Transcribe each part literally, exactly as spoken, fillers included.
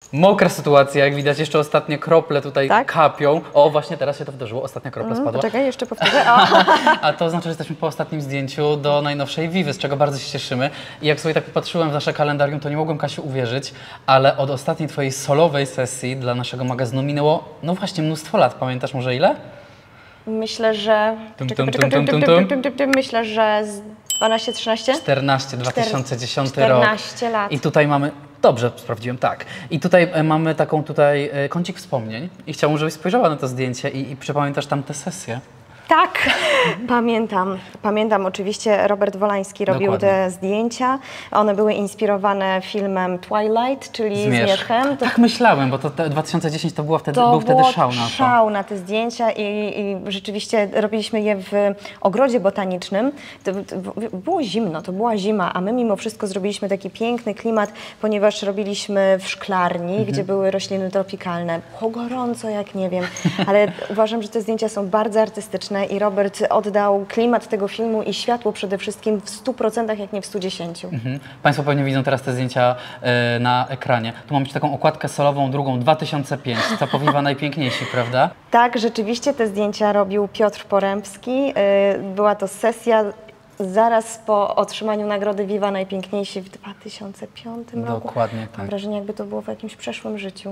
Mokra sytuacja, jak widać, jeszcze ostatnie krople tutaj Tak? kapią. O, właśnie teraz się to wydarzyło, ostatnia kropla Mm, spadła. poczekaj, jeszcze powtórzę. O. A to znaczy, że jesteśmy po ostatnim zdjęciu do najnowszej Vivy, z czego bardzo się cieszymy. I jak sobie tak popatrzyłem w nasze kalendarium, to nie mogłem, Kasiu, uwierzyć, ale od ostatniej twojej solowej sesji dla naszego magazynu minęło, no właśnie, mnóstwo lat. Pamiętasz może ile? Myślę, że... Tum, Czekaj, tum, poczekaj, tum, tum, tum, tum, tum. tum, tum, tum. Myślę, że z dwanaście trzynaście? czternaście, dwa tysiące dziesiąty czternaście rok. lat. I tutaj mamy, dobrze sprawdziłem, tak. I tutaj e, mamy taką tutaj e, kącik wspomnień i chciałbym, żebyś spojrzała na to zdjęcie i, i przypamiętasz tam tę sesję. Tak, pamiętam. Pamiętam oczywiście, Robert Wolański robił Dokładnie. te zdjęcia. One były inspirowane filmem Twilight, czyli Zmierzchem. To Tak myślałem, bo to te dwa tysiące dziesiąty to, była wtedy, To był wtedy było szał na to. szał na te zdjęcia i, i rzeczywiście robiliśmy je w ogrodzie botanicznym. To, to było zimno, to była zima, a my mimo wszystko zrobiliśmy taki piękny klimat, ponieważ robiliśmy w szklarni, Mhm. gdzie były rośliny tropikalne. Było gorąco, jak nie wiem, ale uważam, że te zdjęcia są bardzo artystyczne i Robert oddał klimat tego filmu i światło przede wszystkim w stu procentach, jak nie w stu dziesięciu. Mhm. Państwo pewnie widzą teraz te zdjęcia e, na ekranie. Tu mamy taką okładkę solową, drugą dwa tysiące piąty, co powiwa najpiękniejsi, prawda? Tak, rzeczywiście te zdjęcia robił Piotr Porębski. Y, Była to sesja zaraz po otrzymaniu nagrody Viva Najpiękniejsi w dwa tysiące piątym roku. Dokładnie Mam tak. wrażenie, jakby to było w jakimś przeszłym życiu.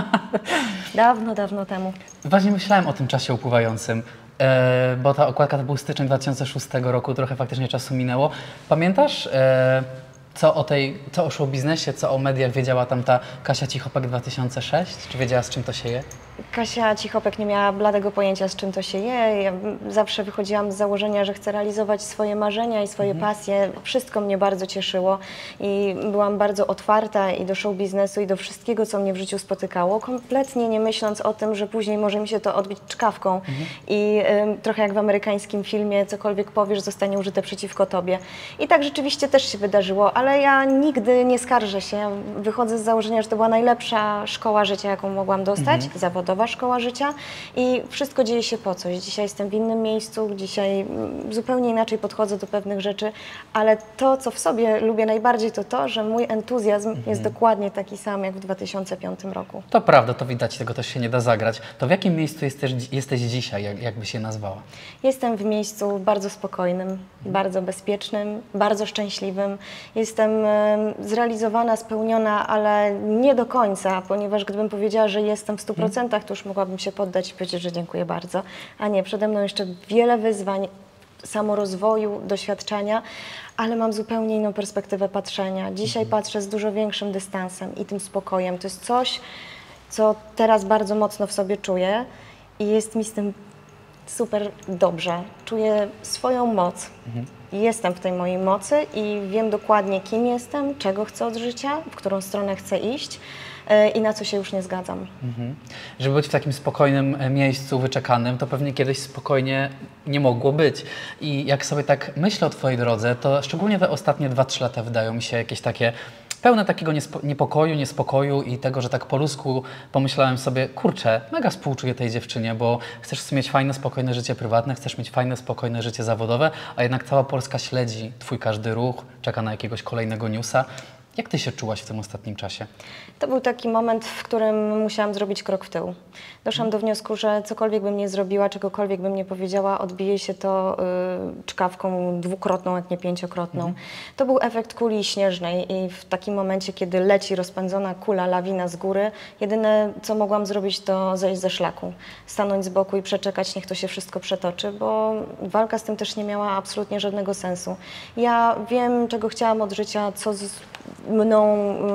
Dawno, dawno temu. Właśnie myślałem o tym czasie upływającym, e, bo ta okładka to był styczeń dwa tysiące szóstego roku, trochę faktycznie czasu minęło. Pamiętasz, e, co o tej, co o show biznesie, co o mediach wiedziała tam ta Kasia Cichopek dwa tysiące szósty? Czy wiedziała, z czym to się je? Kasia Cichopek nie miała bladego pojęcia, z czym to się je. Ja zawsze wychodziłam z założenia, że chcę realizować swoje marzenia i swoje Mhm. pasje. Wszystko mnie bardzo cieszyło i byłam bardzo otwarta i do show biznesu, i do wszystkiego, co mnie w życiu spotykało, kompletnie nie myśląc o tym, że później może mi się to odbić czkawką Mhm. i y, trochę jak w amerykańskim filmie, cokolwiek powiesz, zostanie użyte przeciwko tobie. I tak rzeczywiście też się wydarzyło, ale ja nigdy nie skarżę się. Ja wychodzę z założenia, że to była najlepsza szkoła życia, jaką mogłam dostać, Mhm. zawodowa szkoła życia i wszystko dzieje się po coś. Dzisiaj jestem w innym miejscu, dzisiaj mm, zupełnie inaczej podchodzę do pewnych rzeczy, ale to, co w sobie lubię najbardziej, to to, że mój entuzjazm jest dokładnie taki sam jak w dwa tysiące piątym roku. To prawda, to widać, tego też się nie da zagrać. To w jakim miejscu jesteś, jesteś dzisiaj, jak, jakby się nazwała? Jestem w miejscu bardzo spokojnym, bardzo bezpiecznym, bardzo szczęśliwym. Jestem em, zrealizowana, spełniona, ale nie do końca, ponieważ gdybym powiedziała, że jestem w stu procentach, to już mogłabym się poddać i powiedzieć, że dziękuję bardzo. A nie, przede mną jeszcze wiele wyzwań, samorozwoju, doświadczenia, ale mam zupełnie inną perspektywę patrzenia. Dzisiaj patrzę z dużo większym dystansem i tym spokojem. To jest coś, co teraz bardzo mocno w sobie czuję i jest mi z tym super dobrze. Czuję swoją moc. Jestem w tej mojej mocy i wiem dokładnie, kim jestem, czego chcę od życia, w którą stronę chcę iść yy, i na co się już nie zgadzam. Mhm. Żeby być w takim spokojnym e, miejscu wyczekanym, to pewnie kiedyś spokojnie nie mogło być. I jak sobie tak myślę o twojej drodze, to szczególnie te ostatnie dwa trzy lata wydają mi się jakieś takie pełne takiego niespo, niepokoju, niespokoju i tego, że tak po ludzku pomyślałem sobie, kurczę, mega współczuję tej dziewczynie, bo chcesz mieć fajne, spokojne życie prywatne, chcesz mieć fajne, spokojne życie zawodowe, a jednak cała Polska śledzi twój każdy ruch, czeka na jakiegoś kolejnego newsa. Jak ty się czułaś w tym ostatnim czasie? To był taki moment, w którym musiałam zrobić krok w tył. Doszłam do wniosku, że cokolwiek bym nie zrobiła, czegokolwiek bym nie powiedziała, odbije się to y, czkawką dwukrotną, jak nie pięciokrotną. Mhm. To był efekt kuli śnieżnej i w takim momencie, kiedy leci rozpędzona kula, lawina z góry, jedyne, co mogłam zrobić, to zejść ze szlaku, stanąć z boku i przeczekać, niech to się wszystko przetoczy, bo walka z tym też nie miała absolutnie żadnego sensu. Ja wiem, czego chciałam od życia, co z mną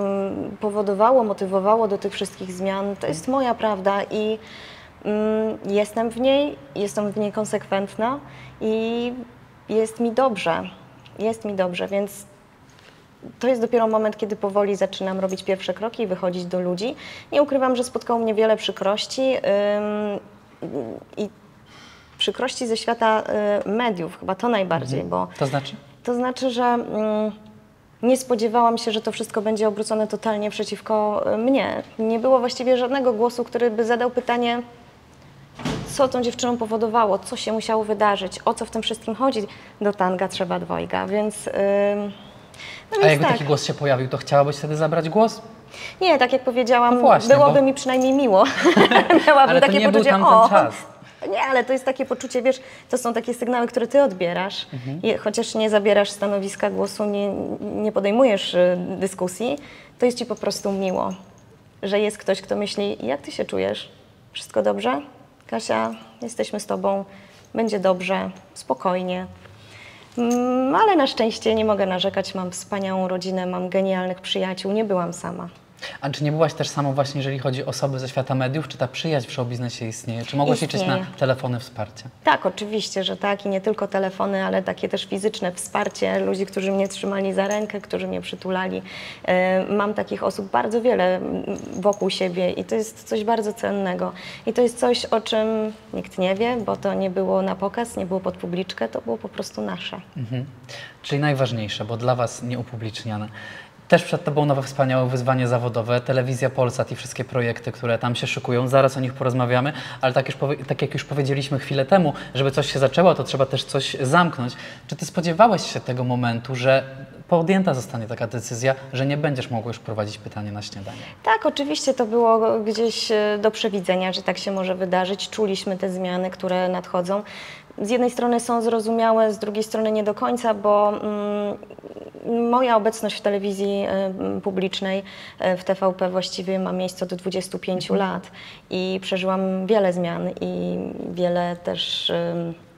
y, powodowało, motywowało do tych wszystkich zmian. To jest moja prawda i y, jestem w niej, jestem w niej konsekwentna i jest mi dobrze. Jest mi dobrze, więc to jest dopiero moment, kiedy powoli zaczynam robić pierwsze kroki i wychodzić do ludzi. Nie ukrywam, że spotkało mnie wiele przykrości y, i przykrości ze świata y, mediów, chyba to najbardziej, Mhm. bo To znaczy? to znaczy, że y, nie spodziewałam się, że to wszystko będzie obrócone totalnie przeciwko mnie. Nie było właściwie żadnego głosu, który by zadał pytanie, co tą dziewczyną powodowało, co się musiało wydarzyć, o co w tym wszystkim chodzi. Do tanga trzeba dwojga, więc... Yy, no A więc jakby tak. taki głos się pojawił, to chciałabyś wtedy zabrać głos? Nie, tak jak powiedziałam, No właśnie, byłoby bo- mi przynajmniej miło. Miałabym Ale to takie nie był poczucie, tamten o, czas. nie, ale to jest takie poczucie, wiesz, to są takie sygnały, które ty odbierasz. I chociaż nie zabierasz stanowiska, głosu, nie, nie podejmujesz y, dyskusji, to jest ci po prostu miło, że jest ktoś, kto myśli, jak ty się czujesz? Wszystko dobrze? Kasia, jesteśmy z tobą, będzie dobrze, spokojnie. Mm, ale na szczęście nie mogę narzekać, mam wspaniałą rodzinę, mam genialnych przyjaciół, nie byłam sama. A czy nie byłaś też samą właśnie, jeżeli chodzi o osoby ze świata mediów? Czy ta przyjaźń w showbiznesie istnieje? Czy mogłaś liczyć na Istnieje. telefony wsparcia? Tak, oczywiście, że tak i nie tylko telefony, ale takie też fizyczne wsparcie ludzi, którzy mnie trzymali za rękę, którzy mnie przytulali. E, Mam takich osób bardzo wiele mm, wokół siebie i to jest coś bardzo cennego. I to jest coś, o czym nikt nie wie, bo to nie było na pokaz, nie było pod publiczkę, to było po prostu nasze. Mhm. Czyli najważniejsze, bo dla Was nieupubliczniane. Też przed Tobą nowe wspaniałe wyzwanie zawodowe, Telewizja Polsat i wszystkie projekty, które tam się szykują. Zaraz o nich porozmawiamy, ale tak, już powie, tak jak już powiedzieliśmy chwilę temu, żeby coś się zaczęło, to trzeba też coś zamknąć. Czy Ty spodziewałeś się tego momentu, że podjęta zostanie taka decyzja, że nie będziesz mogła już prowadzić Pytania na śniadanie? Tak, oczywiście to było gdzieś e, do przewidzenia, że tak się może wydarzyć. Czuliśmy te zmiany, które nadchodzą. Z jednej strony są zrozumiałe, z drugiej strony nie do końca, bo mm, moja obecność w telewizji y, publicznej, y, w T V P właściwie ma miejsce od dwudziestu pięciu lat i przeżyłam wiele zmian i wiele też y,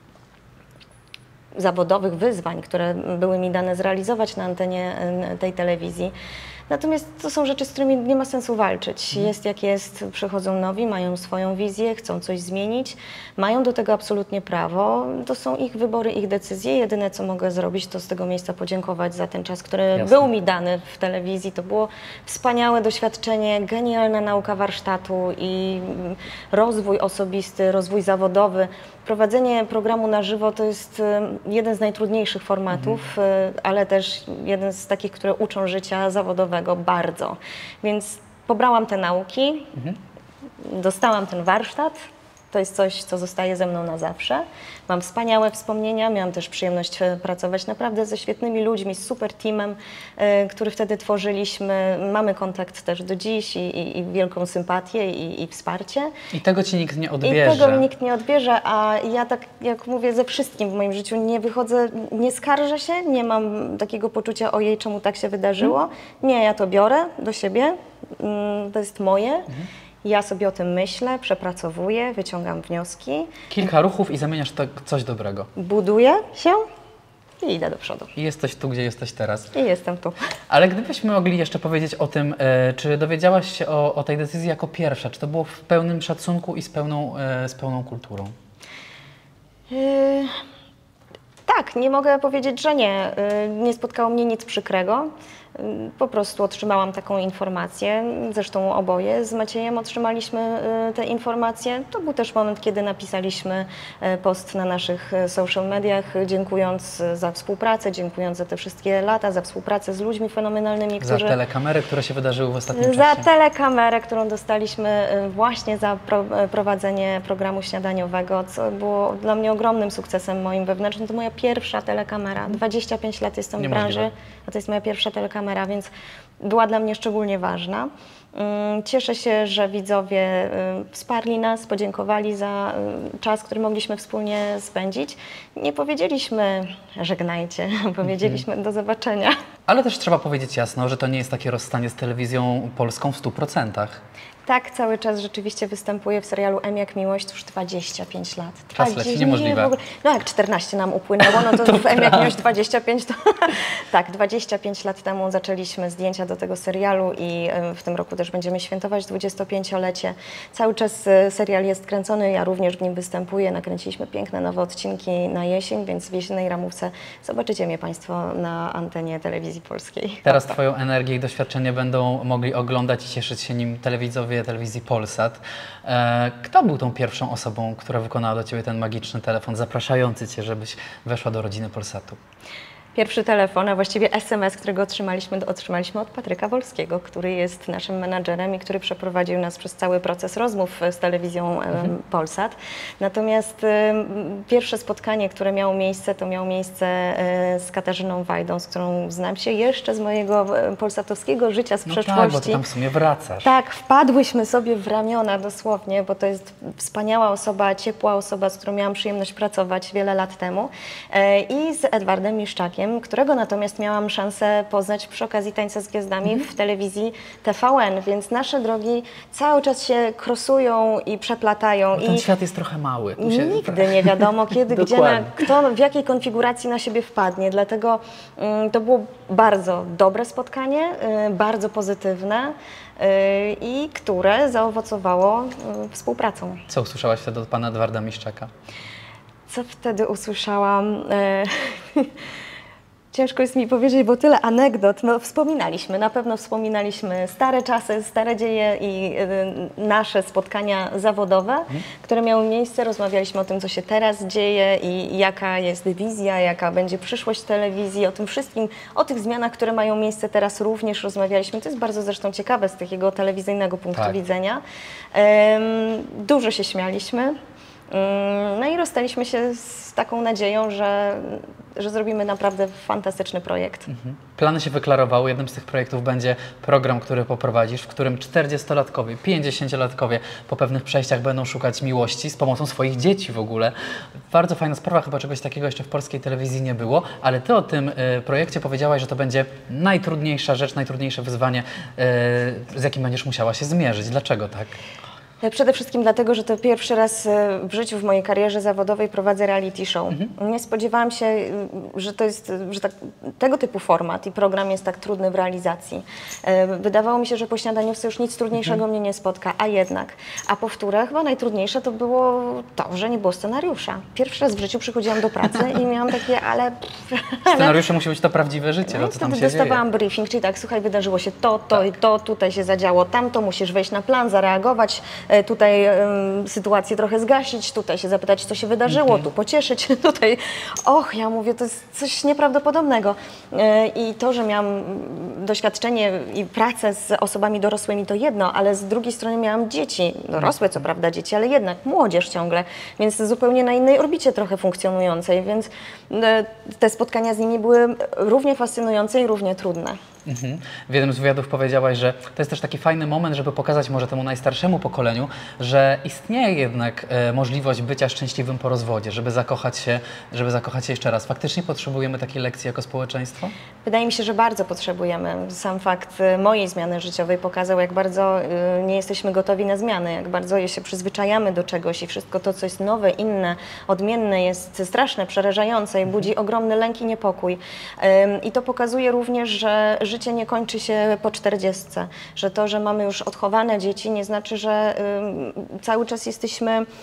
zawodowych wyzwań, które były mi dane zrealizować na antenie y, tej telewizji. Natomiast to są rzeczy, z którymi nie ma sensu walczyć. Jest jak jest, przychodzą nowi, mają swoją wizję, chcą coś zmienić, mają do tego absolutnie prawo. To są ich wybory, ich decyzje. Jedyne, co mogę zrobić, to z tego miejsca podziękować za ten czas, który Jasne. był mi dany w telewizji. To było wspaniałe doświadczenie, genialna nauka warsztatu i rozwój osobisty, rozwój zawodowy. Prowadzenie programu na żywo to jest y, jeden z najtrudniejszych formatów, y, ale też jeden z takich, które uczą życia zawodowego bardzo. Więc pobrałam te nauki, dostałam ten warsztat. To jest coś, co zostaje ze mną na zawsze. Mam wspaniałe wspomnienia, miałam też przyjemność e, pracować naprawdę ze świetnymi ludźmi, z super teamem, e, który wtedy tworzyliśmy. Mamy kontakt też do dziś i, i, i wielką sympatię i, i wsparcie. I tego Ci nikt nie I odbierze. tego mi nikt nie odbierze, a ja tak jak mówię ze wszystkim w moim życiu nie wychodzę, nie skarżę się, nie mam takiego poczucia ojej, czemu tak się wydarzyło. Nie, ja to biorę do siebie, mm, to jest moje. Ja sobie o tym myślę, przepracowuję, wyciągam wnioski, Kilka ruchów i zamieniasz to w coś dobrego. buduję się i idę do przodu. I jesteś tu, gdzie jesteś teraz. I jestem tu. Ale gdybyśmy mogli jeszcze powiedzieć o tym, e, czy dowiedziałaś się o, o tej decyzji jako pierwsza? Czy to było w pełnym szacunku i z pełną, e, z pełną kulturą? Yy, tak, nie mogę powiedzieć, że nie. Yy, nie spotkało mnie nic przykrego. Yy, po prostu otrzymałam taką informację. Zresztą oboje z Maciejem otrzymaliśmy yy, te informacje. To był też moment, kiedy napisaliśmy yy, post na naszych yy, social mediach, yy, dziękując yy, za współpracę, dziękując za te wszystkie lata, za współpracę z ludźmi fenomenalnymi, Za którzy... telekamery, które się wydarzyły w ostatnim Za czasie. telekamerę, którą dostaliśmy y, właśnie za pro, y, prowadzenie programu śniadaniowego, co było dla mnie ogromnym sukcesem moim wewnętrznym. To moja pierwsza telekamera. dwadzieścia pięć lat jestem w Niemożliwe. branży, a to jest moja pierwsza telekamera, więc była dla mnie szczególnie ważna. Ym, Cieszę się, że widzowie y, wsparli nas, podziękowali za y, czas, który mogliśmy wspólnie spędzić. Nie powiedzieliśmy żegnajcie, powiedzieliśmy do zobaczenia. Ale też trzeba powiedzieć jasno, że to nie jest takie rozstanie z telewizją polską w stu procentach. Tak, cały czas rzeczywiście występuję w serialu M jak miłość już dwadzieścia pięć lat. Czas Tak, leci, dziś- niemożliwe. w ogóle- No jak czternaście nam upłynęło, no to, w M jak miłość dwadzieścia pięć to... Tak, dwadzieścia pięć lat temu zaczęliśmy zdjęcia do tego serialu i y, w tym roku też będziemy świętować dwudziestopięciolecie. Cały czas y, serial jest kręcony, ja również w nim występuję. Nakręciliśmy piękne nowe odcinki na jesień, więc w jesiennej ramówce zobaczycie mnie Państwo na antenie Telewizji Polskiej. Teraz Twoją energię i doświadczenie będą mogli oglądać i cieszyć się nim telewidzowie telewizji Polsat. E, kto był tą pierwszą osobą, która wykonała do Ciebie ten magiczny telefon, zapraszający Cię, żebyś weszła do rodziny Polsatu? Pierwszy telefon, a właściwie S M S, którego otrzymaliśmy, otrzymaliśmy od Patryka Wolskiego, który jest naszym menadżerem i który przeprowadził nas przez cały proces rozmów z telewizją mhm. Polsat. Natomiast y, pierwsze spotkanie, które miało miejsce, to miało miejsce y, z Katarzyną Wajdą, z którą znam się jeszcze z mojego polsatowskiego życia z no przeszłości. Tak, bo ty tam w sumie wracasz. Tak, wpadłyśmy sobie w ramiona dosłownie, bo to jest wspaniała osoba, ciepła osoba, z którą miałam przyjemność pracować wiele lat temu. Y, I z Edwardem Miszczakiem, którego natomiast miałam szansę poznać przy okazji Tańca z Gwiazdami mhm. w telewizji T V N, więc nasze drogi cały czas się krosują i przeplatają. Bo ten i świat jest trochę mały. Tu się... się... Nigdy nie wiadomo, kiedy, gdzie, na, kto, w jakiej konfiguracji na siebie wpadnie. Dlatego y, to było bardzo dobre spotkanie, y, bardzo pozytywne y, i które zaowocowało y, współpracą. Co usłyszałaś wtedy od pana Edwarda Miszczaka? Co wtedy usłyszałam? Y, Ciężko jest mi powiedzieć, bo tyle anegdot. No, wspominaliśmy, na pewno wspominaliśmy stare czasy, stare dzieje i y, nasze spotkania zawodowe, hmm. które miały miejsce. Rozmawialiśmy o tym, co się teraz dzieje i jaka jest wizja, jaka będzie przyszłość telewizji, o tym wszystkim, o tych zmianach, które mają miejsce teraz również rozmawialiśmy. To jest bardzo zresztą ciekawe z takiego telewizyjnego punktu tak. widzenia. Ym, dużo się śmialiśmy. No i rozstaliśmy się z taką nadzieją, że, że zrobimy naprawdę fantastyczny projekt. Mhm. Plany się wyklarowały. Jednym z tych projektów będzie program, który poprowadzisz, w którym czterdziestolatkowie, pięćdziesięciolatkowie po pewnych przejściach będą szukać miłości z pomocą swoich dzieci w ogóle. Bardzo fajna sprawa, chyba czegoś takiego jeszcze w polskiej telewizji nie było, ale ty o tym y, projekcie powiedziałaś, że to będzie najtrudniejsza rzecz, najtrudniejsze wyzwanie, y, z jakim będziesz musiała się zmierzyć. Dlaczego tak? Przede wszystkim dlatego, że to pierwszy raz w życiu, w mojej karierze zawodowej prowadzę reality show. Mhm. Nie spodziewałam się, że to jest że tak, tego typu format i program jest tak trudny w realizacji. Wydawało mi się, że po śniadaniówce już nic trudniejszego mhm. mnie nie spotka, a jednak. A po wtórę chyba najtrudniejsze to było to, że nie było scenariusza. Pierwszy raz w życiu przychodziłam do pracy i miałam takie, ale... Scenariusze musi być to prawdziwe życie, no, co tam się dzieje. Dostawałam briefing, czyli tak, słuchaj, wydarzyło się to, to tak. i to, tutaj się zadziało tamto, musisz wejść na plan, zareagować, tutaj um, sytuację trochę zgasić, tutaj się zapytać, co się wydarzyło, mm -hmm. tu pocieszyć, tutaj, och, ja mówię, to jest coś nieprawdopodobnego. E, I to, że miałam doświadczenie i pracę z osobami dorosłymi, to jedno, ale z drugiej strony miałam dzieci, dorosłe co prawda dzieci, ale jednak młodzież ciągle, więc zupełnie na innej orbicie trochę funkcjonującej, więc e, te spotkania z nimi były równie fascynujące i równie trudne. Mhm. W jednym z wywiadów powiedziałaś, że to jest też taki fajny moment, żeby pokazać może temu najstarszemu pokoleniu, że istnieje jednak e, możliwość bycia szczęśliwym po rozwodzie, żeby zakochać się, żeby zakochać się jeszcze raz. Faktycznie potrzebujemy takiej lekcji jako społeczeństwo? Wydaje mi się, że bardzo potrzebujemy. Sam fakt mojej zmiany życiowej pokazał, jak bardzo y, nie jesteśmy gotowi na zmiany, jak bardzo się przyzwyczajamy do czegoś i wszystko to, co jest nowe, inne, odmienne, jest straszne, przerażające i budzi ogromny lęk i niepokój. Y, I to pokazuje również, że życie nie kończy się po czterdziestce, że to, że mamy już odchowane dzieci, nie znaczy, że y, cały czas jesteśmy y,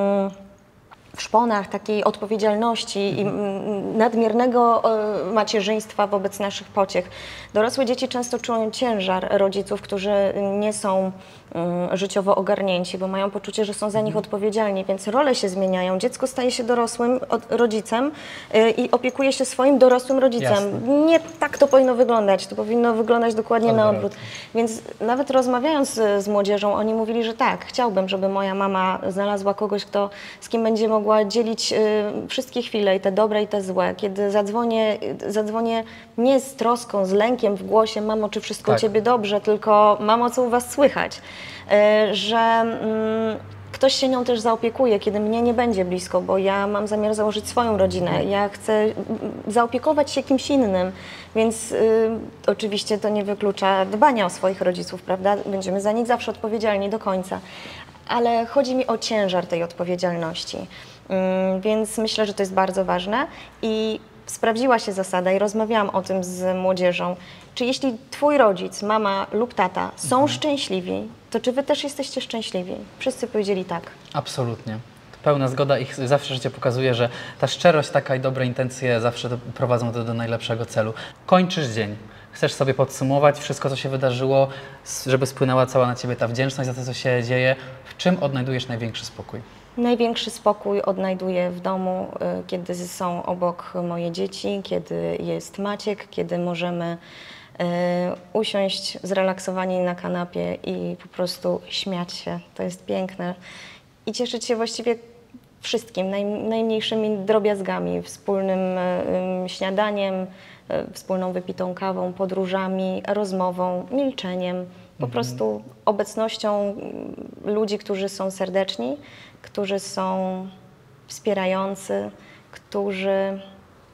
w szponach takiej odpowiedzialności i nadmiernego y, macierzyństwa wobec naszych pociech. Dorosłe dzieci często czują ciężar rodziców, którzy nie są y, życiowo ogarnięci, bo mają poczucie, że są za nich odpowiedzialni, więc role się zmieniają. Dziecko staje się dorosłym od, rodzicem y, i opiekuje się swoim dorosłym rodzicem. Jasne. Nie tak to powinno wyglądać, to powinno wyglądać dokładnie Odwrot. na odwrót. Więc nawet rozmawiając z, z młodzieżą, oni mówili, że tak, chciałbym, żeby moja mama znalazła kogoś, kto, z kim będzie mogła dzielić y, wszystkie chwile, i te dobre, i te złe. Kiedy zadzwonię, zadzwonię nie z troską, z lękiem w głosie, mamo, czy wszystko tak. u ciebie dobrze, tylko mamo, co u was słychać. Y, że y, ktoś się nią też zaopiekuje, kiedy mnie nie będzie blisko, bo ja mam zamiar założyć swoją rodzinę. Ja chcę zaopiekować się kimś innym, więc y, oczywiście to nie wyklucza dbania o swoich rodziców, prawda? Będziemy za nich zawsze odpowiedzialni do końca. Ale chodzi mi o ciężar tej odpowiedzialności. Ym, więc myślę, że to jest bardzo ważne i sprawdziła się zasada i rozmawiałam o tym z młodzieżą. Czy jeśli twój rodzic, mama lub tata są mhm. szczęśliwi, to czy wy też jesteście szczęśliwi? Wszyscy powiedzieli tak. Absolutnie. Pełna zgoda i zawsze życie pokazuje, że ta szczerość taka i dobre intencje zawsze do, prowadzą do, do najlepszego celu. Kończysz dzień. Chcesz sobie podsumować wszystko, co się wydarzyło, żeby spłynęła cała na ciebie ta wdzięczność za to, co się dzieje. W czym odnajdujesz największy spokój? Największy spokój odnajduję w domu, y, kiedy są obok moje dzieci, kiedy jest Maciek, kiedy możemy y, usiąść zrelaksowani na kanapie i po prostu śmiać się. To jest piękne. I cieszyć się właściwie wszystkim, naj, najmniejszymi drobiazgami, wspólnym y, śniadaniem, y, wspólną wypitą kawą, podróżami, rozmową, milczeniem. Po Mhm. prostu obecnością ludzi, którzy są serdeczni, którzy są wspierający, którzy,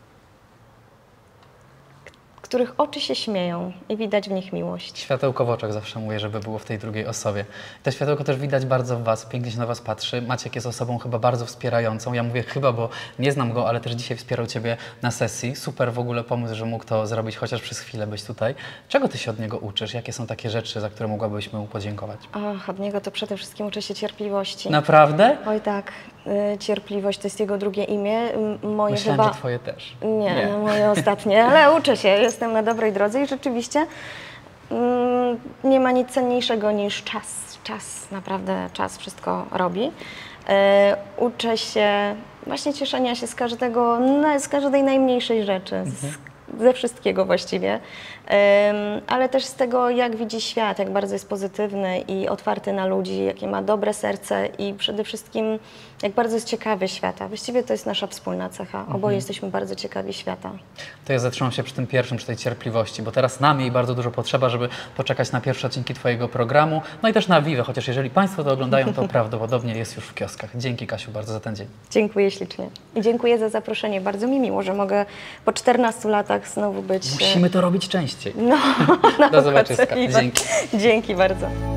których oczy się śmieją i widać w nich miłość. Światełko w oczach zawsze mówię, żeby było w tej drugiej osobie. To światełko też widać bardzo w Was, pięknie się na Was patrzy. Maciek jest osobą chyba bardzo wspierającą. Ja mówię chyba, bo nie znam go, ale też dzisiaj wspierał Ciebie na sesji. Super w ogóle pomysł, że mógł to zrobić chociaż przez chwilę być tutaj. Czego Ty się od niego uczysz? Jakie są takie rzeczy, za które mogłabyś mu podziękować? Ach, od niego to przede wszystkim uczę się cierpliwości. Naprawdę? Oj tak, y, cierpliwość to jest jego drugie imię. M- Moje Myślałem, chyba... że Twoje też. Nie, nie. No, moje ostatnie, ale uczę się, jestem na dobrej drodze i rzeczywiście mm, nie ma nic cenniejszego niż czas. Czas, naprawdę czas wszystko robi. E, uczę się właśnie cieszenia się z każdego, na- z każdej najmniejszej rzeczy, z, ze wszystkiego właściwie, Em, ale też z tego, jak widzi świat, jak bardzo jest pozytywny i otwarty na ludzi, jakie ma dobre serce i przede wszystkim jak bardzo jest ciekawy świata. Właściwie to jest nasza wspólna cecha. Oboje jesteśmy bardzo ciekawi świata. To ja zatrzymam się przy tym pierwszym, przy tej cierpliwości, bo teraz nam jej bardzo dużo potrzeba, żeby poczekać na pierwsze odcinki Twojego programu, no i też na Vive, chociaż jeżeli Państwo to oglądają, to prawdopodobnie jest już w kioskach. Dzięki, Kasiu, bardzo za ten dzień. Dziękuję ślicznie. I dziękuję za zaproszenie. Bardzo mi miło, że mogę po czternastu latach znowu być... Musimy to robić częściej. No, na Do zobaczyska. Kocewinie. Dzięki. Dzięki bardzo.